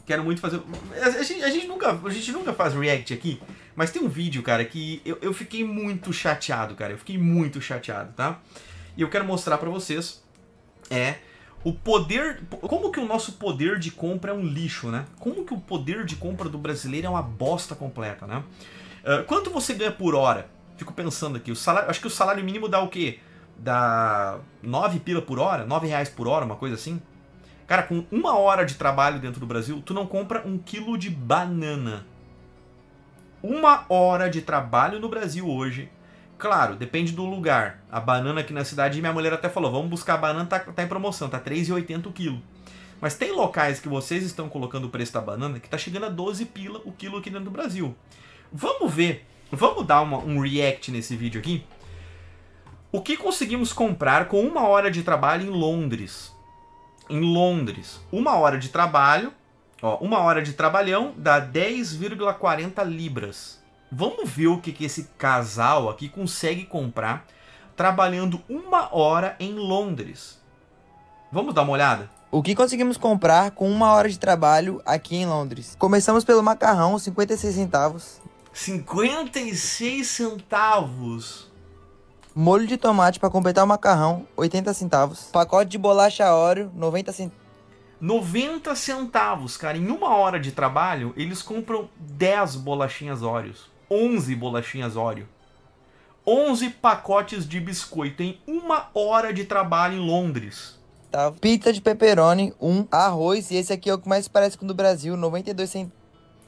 Quero muito fazer... A gente nunca faz react aqui, mas tem um vídeo, cara, que eu fiquei muito chateado, cara. Eu fiquei muito chateado, tá? E eu quero mostrar pra vocês o poder... Como que o nosso poder de compra é um lixo, né? Como que o poder de compra do brasileiro é uma bosta completa, né? Quanto você ganha por hora? Fico pensando aqui. Acho que o salário mínimo dá o quê? Dá 9 pila por hora? 9 reais por hora, uma coisa assim? Cara, com 1 hora de trabalho dentro do Brasil, tu não compra 1 quilo de banana. 1 hora de trabalho no Brasil hoje. Claro, depende do lugar. A banana aqui na cidade, minha mulher até falou, vamos buscar a banana, tá em promoção, tá R$3,80 o quilo. Mas tem locais que vocês estão colocando o preço da banana que tá chegando a 12 pila o quilo aqui dentro do Brasil. Vamos ver, vamos dar um react nesse vídeo aqui. O que conseguimos comprar com 1 hora de trabalho em Londres? Em Londres, 1 hora de trabalho, ó, 1 hora de trabalhão dá 10,40 libras. Vamos ver o que esse casal aqui consegue comprar trabalhando 1 hora em Londres. Vamos dar uma olhada? O que conseguimos comprar com 1 hora de trabalho aqui em Londres? Começamos pelo macarrão, 56 centavos. 56 centavos. Molho de tomate para completar o macarrão, 80 centavos. Pacote de bolacha Oreo, 90 centavos. 90 centavos, cara. Em 1 hora de trabalho, eles compram 10 bolachinhas Oreos. 11 bolachinhas Oreo. 11 pacotes de biscoito em 1 hora de trabalho em Londres. Pizza de pepperoni, 1. Arroz, e esse aqui é o que mais parece com o do Brasil, 92 centavos.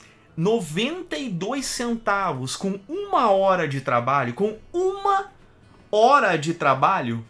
92 centavos com 1 hora de trabalho, com 1 hora de trabalho,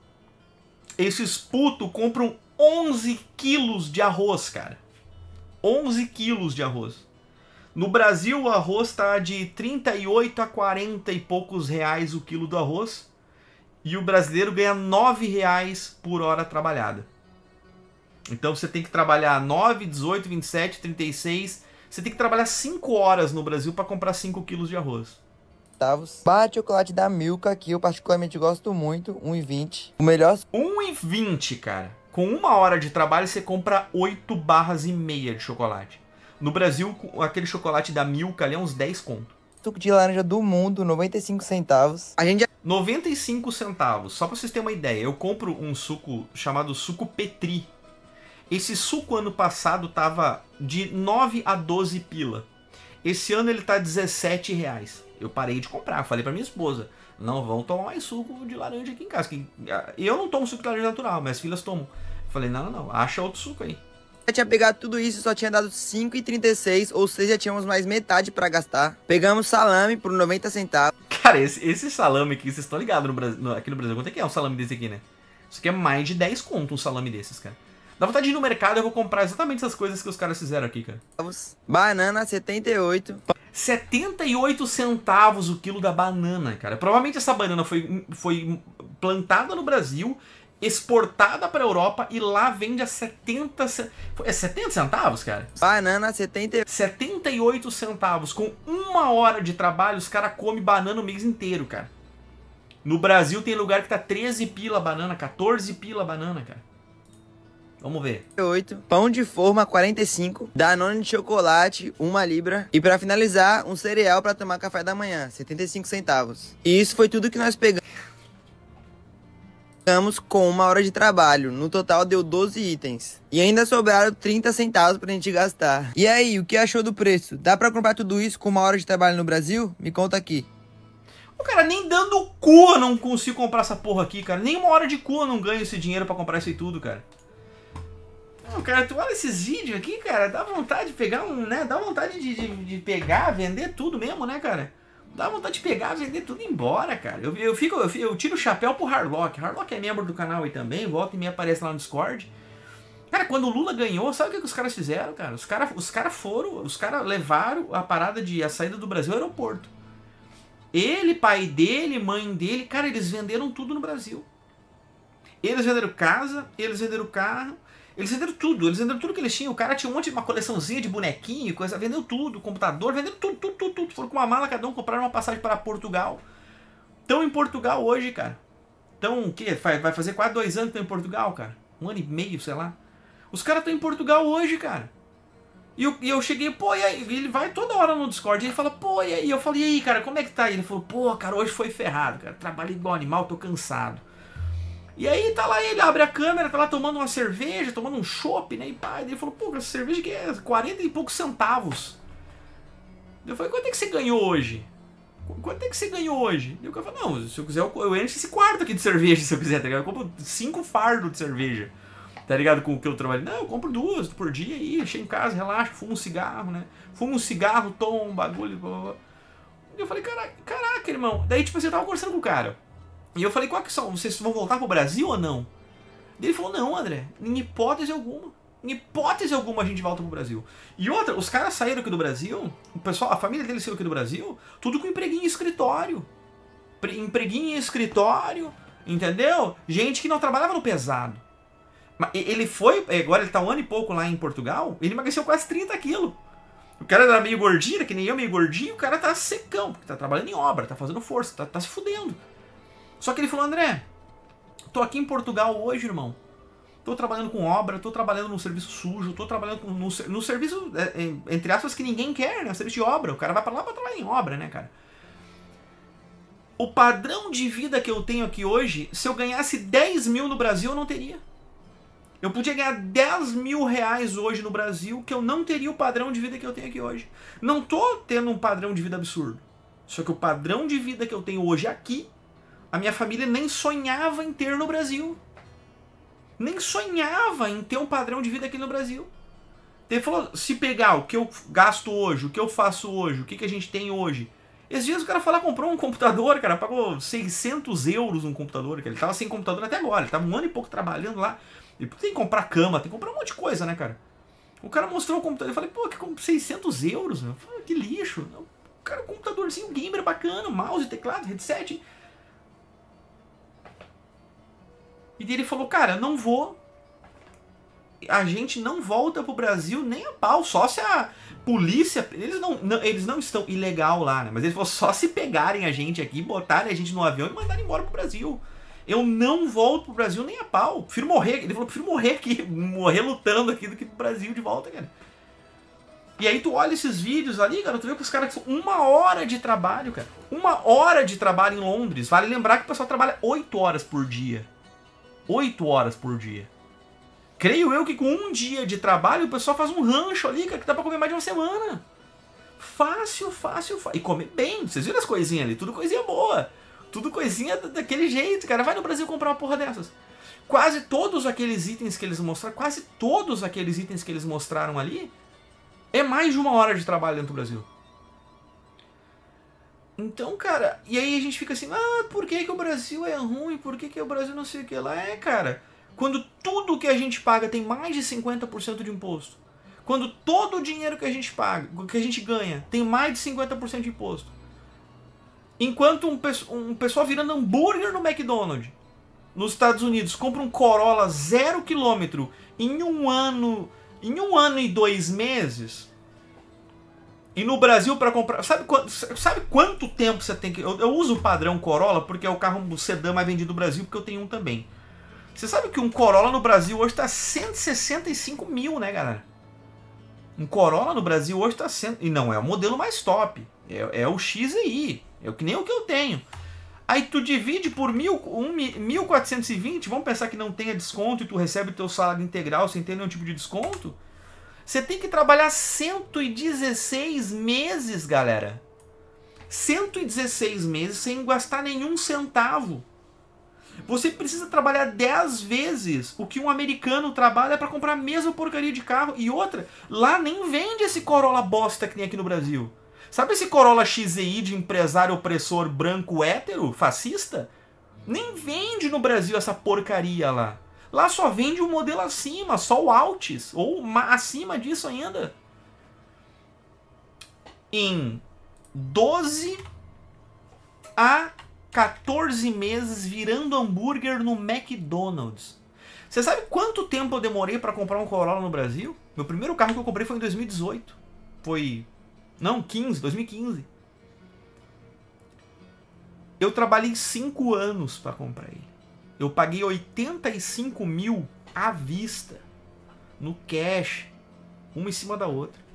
esses putos compram 11 quilos de arroz, cara. 11 quilos de arroz. No Brasil, o arroz tá de 38 a 40 e poucos reais o quilo do arroz. E o brasileiro ganha 9 reais por hora trabalhada. Então você tem que trabalhar 9, 18, 27, 36. Você tem que trabalhar 5 horas no Brasil para comprar 5 quilos de arroz. Barra de chocolate da Milka, que eu particularmente gosto muito, 1,20. O melhor... 1,20, cara. Com 1 hora de trabalho, você compra 8 barras e meia de chocolate. No Brasil, aquele chocolate da Milka ali é uns 10 conto. Suco de laranja do mundo, 95 centavos. 95 centavos. Só pra vocês terem uma ideia, eu compro um suco chamado suco Petri. Esse suco ano passado tava de 9 a 12 pila. Esse ano ele tá 17 reais. Eu parei de comprar, falei pra minha esposa, não vão tomar mais suco de laranja aqui em casa. Eu não tomo suco de laranja natural, minhas filhas tomam. Falei, não, acha outro suco aí. Eu tinha pegado tudo isso e só tinha dado 5,36, ou seja, tínhamos mais metade pra gastar. Pegamos salame por 90 centavos. Cara, esse salame aqui, vocês estão ligados aqui no Brasil, quanto é que é um salame desse aqui, né? Isso aqui é mais de 10 conto um salame desses, cara. Dá vontade de ir no mercado, eu vou comprar exatamente essas coisas que os caras fizeram aqui, cara. Banana, 78. 78 centavos o quilo da banana, cara. Provavelmente essa banana foi plantada no Brasil, exportada pra Europa e lá vende a 70 centavos, cara? Banana, 78 centavos. Com 1 hora de trabalho, os caras comem banana o mês inteiro, cara. No Brasil tem lugar que tá 13 pila a banana, 14 pila a banana, cara. Vamos ver. 8. Pão de forma, 45. Danone de chocolate, 1 libra. E pra finalizar, um cereal pra tomar café da manhã, 75 centavos. E isso foi tudo que nós pegamos com 1 hora de trabalho. No total deu 12 itens. E ainda sobraram 30 centavos pra gente gastar. E aí, o que achou do preço? Dá pra comprar tudo isso com 1 hora de trabalho no Brasil? Me conta aqui. O cara, nem dando cu eu não consigo comprar essa porra aqui, cara. Nem 1 hora de cu eu não ganho esse dinheiro pra comprar isso aí tudo, cara. Não, cara, tu olha esses vídeos aqui, cara, dá vontade de pegar né? Dá vontade de pegar, vender tudo mesmo, né, cara? Dá vontade de pegar, vender tudo e ir embora, cara. Eu tiro o chapéu pro Harlock. Harlock é membro do canal aí também, volta e me aparece lá no Discord. Cara, quando o Lula ganhou, sabe o que os caras fizeram, cara? Os caras levaram a parada a saída do Brasil ao aeroporto. Ele, pai dele, mãe dele, cara, eles venderam tudo no Brasil. Eles venderam casa, eles venderam carro, eles venderam tudo que eles tinham. O cara tinha uma coleçãozinha de bonequinho, coisa, vendeu tudo, computador, vendeu tudo. Foram com uma mala cada um, compraram uma passagem para Portugal. Estão em Portugal hoje, cara. Então, o quê? Vai fazer quase 2 anos que estão em Portugal, cara. 1 ano e meio, sei lá. Os caras estão em Portugal hoje, cara. E eu cheguei, pô, e aí? Ele vai toda hora no Discord e ele fala, pô, e aí? Eu falei, e aí, cara, como é que tá? E ele falou, pô, cara, hoje foi ferrado, cara. Trabalhei igual animal, tô cansado. E aí tá lá ele, abre a câmera, tá lá tomando uma cerveja, tomando um chopp, né? E pá, ele falou, pô, essa cerveja que é 40 e poucos centavos. Eu falei, quanto é que você ganhou hoje? Quanto é que você ganhou hoje? E o cara falou, não, se eu quiser eu encho esse quarto aqui de cerveja, se eu quiser, tá ligado? Eu compro 5 fardos de cerveja, tá ligado? Com o que eu trabalho. Não, eu compro 2 por dia aí, chego em casa, relaxo, fumo um cigarro, né? Fumo um cigarro, tomo um bagulho, blá, blá, blá. E eu falei, caraca, irmão. Daí, tipo, você tava conversando com o cara. E eu falei, qual que são? Vocês vão voltar pro Brasil ou não? Daí ele falou, não, André, em hipótese alguma. Em hipótese alguma a gente volta pro Brasil. E outra, os caras saíram aqui do Brasil, o pessoal, a família dele saiu aqui do Brasil, tudo com empreguinho em escritório. Empreguinho em escritório, entendeu? Gente que não trabalhava no pesado. Ele foi, agora ele tá 1 ano e pouco lá em Portugal, ele emagreceu quase 30 quilos. O cara era meio gordinho, que nem eu, meio gordinho, o cara tá secão, porque tá trabalhando em obra, tá fazendo força, tá se fudendo. Só que ele falou, André, tô aqui em Portugal hoje, irmão. Tô trabalhando com obra, tô trabalhando num serviço sujo, tô trabalhando no serviço, entre aspas, que ninguém quer, né? O serviço de obra. O cara vai pra lá pra trabalhar em obra, né, cara? O padrão de vida que eu tenho aqui hoje, se eu ganhasse 10 mil no Brasil, eu não teria. Eu podia ganhar 10 mil reais hoje no Brasil, que eu não teria o padrão de vida que eu tenho aqui hoje. Não tô tendo um padrão de vida absurdo. Só que o padrão de vida que eu tenho hoje aqui, a minha família nem sonhava em ter no Brasil. Nem sonhava em ter um padrão de vida aqui no Brasil. Ele falou, se pegar o que eu gasto hoje, o que eu faço hoje, o que a gente tem hoje. Esses dias o cara foi lá, comprou um computador, cara, pagou 600 euros um computador, cara. Ele tava sem computador até agora, ele tava 1 ano e pouco trabalhando lá. E tem que comprar cama, tem que comprar um monte de coisa, né, cara? O cara mostrou o computador, eu falei, pô, que 600 euros, meu? Falei, que lixo. O cara, um computadorzinho gamer bacana, mouse, teclado, headset. E ele falou, cara, não vou. A gente não volta pro Brasil nem a pau, só se a polícia. Eles não estão ilegal lá, né? Mas ele falou, só se pegarem a gente aqui, botarem a gente no avião e mandarem embora pro Brasil. Eu não volto pro Brasil nem a pau. Prefiro morrer. Ele falou, prefiro morrer aqui, morrer lutando aqui do que pro Brasil de volta, cara. E aí tu olha esses vídeos ali, cara, tu vê que os caras são 1 hora de trabalho, cara. 1 hora de trabalho em Londres. Vale lembrar que o pessoal trabalha 8 horas por dia. 8 horas por dia. Creio eu que com 1 dia de trabalho o pessoal faz um rancho ali, cara, que dá pra comer mais de 1 semana. Fácil, fácil, fácil. E comer bem. Vocês viram as coisinhas ali? Tudo coisinha boa. Tudo coisinha daquele jeito, cara. Vai no Brasil comprar uma porra dessas. Quase todos aqueles itens que eles mostraram, quase todos aqueles itens que eles mostraram ali, é mais de 1 hora de trabalho dentro do Brasil. Então, cara, e aí a gente fica assim, por que o Brasil é ruim? Por que o Brasil não sei o que lá? Cara, quando tudo que a gente paga tem mais de 50% de imposto, quando todo o dinheiro que a gente paga, que a gente ganha, tem mais de 50% de imposto, enquanto um pessoal virando hambúrguer no McDonald's, nos Estados Unidos, compra um Corolla 0 km em 1 ano e 2 meses... E no Brasil, para comprar... Sabe quanto tempo você tem que... Eu uso o padrão Corolla porque é o carro sedã mais vendido do Brasil, porque eu tenho um também. Você sabe que um Corolla no Brasil hoje tá 165 mil, né, galera? Um Corolla no Brasil hoje tá 100... E não é o modelo mais top. É o XEI. É que nem o que eu tenho. Aí tu divide por 1.420, vamos pensar que não tenha desconto e tu recebe o teu salário integral sem ter nenhum tipo de desconto... Você tem que trabalhar 116 meses, galera. 116 meses sem gastar nenhum centavo. Você precisa trabalhar 10 vezes o que um americano trabalha para comprar a mesma porcaria de carro. E outra, lá nem vende esse Corolla bosta que tem aqui no Brasil. Sabe esse Corolla XEI de empresário opressor branco hétero, fascista? Nem vende no Brasil essa porcaria lá. Lá só vende o modelo acima, só o Altis, ou acima disso ainda. Em 12 a 14 meses virando hambúrguer no McDonald's. Você sabe quanto tempo eu demorei para comprar um Corolla no Brasil? Meu primeiro carro que eu comprei foi em 2018. Não, 2015. Eu trabalhei 5 anos para comprar ele. Eu paguei 85 mil à vista, no cash, uma em cima da outra.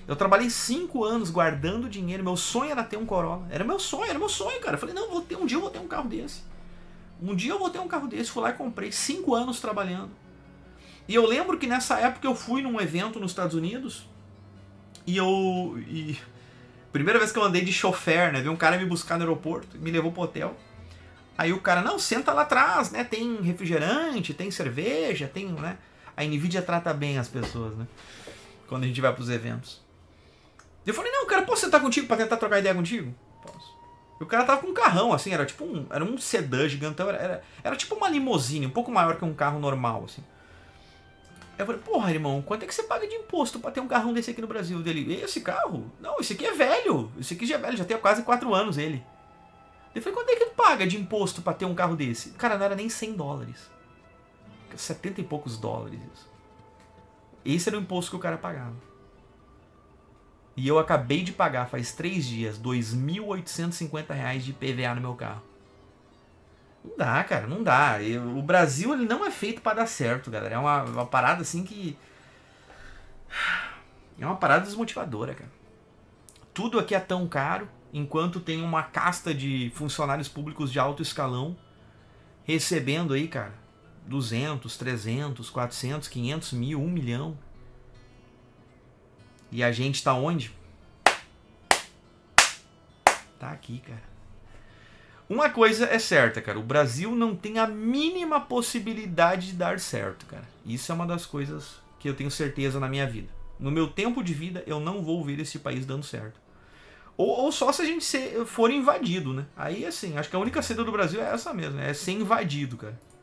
Eu trabalhei 5 anos guardando dinheiro. Meu sonho era ter um Corolla. Era meu sonho, cara. Eu falei, não, um dia eu vou ter um carro desse. Um dia eu vou ter um carro desse. Fui lá e comprei. 5 anos trabalhando. E eu lembro que nessa época eu fui num evento nos Estados Unidos. Primeira vez que eu andei de chofer, né? Veio um cara me buscar no aeroporto, me levou pro hotel. Aí o cara, não, senta lá atrás, né? Tem refrigerante, tem cerveja, tem, né? A NVIDIA trata bem as pessoas, né? Quando a gente vai pros eventos. Eu falei, não, cara, posso sentar contigo pra tentar trocar ideia contigo? Posso. E o cara tava com um carrão, assim, era tipo um sedã gigantão, era tipo uma limousine, um pouco maior que um carro normal, assim. Eu falei, porra, irmão, quanto é que você paga de imposto pra ter um carrão desse aqui no Brasil? Dele, esse carro? Não, esse aqui é velho. Esse aqui já é velho, já tem quase 4 anos ele. Eu falei, quanto é que tu paga de imposto pra ter um carro desse? Cara, não era nem $100. 70 e poucos dólares isso. Esse era o imposto que o cara pagava. E eu acabei de pagar, faz 3 dias, R$2.850 de IPVA no meu carro. Não dá, cara, não dá. O Brasil ele não é feito pra dar certo, galera. É uma parada assim que... É uma parada desmotivadora, cara. Tudo aqui é tão caro, enquanto tem uma casta de funcionários públicos de alto escalão recebendo aí, cara, 200, 300, 400, 500 mil, 1 milhão. E a gente tá onde? Tá aqui, cara. Uma coisa é certa, cara. O Brasil não tem a mínima possibilidade de dar certo, cara. Isso é uma das coisas que eu tenho certeza na minha vida. No meu tempo de vida, eu não vou ver esse país dando certo. Ou só se a gente for invadido, né? Aí, assim, acho que a única saída do Brasil é essa mesmo. É ser invadido, cara.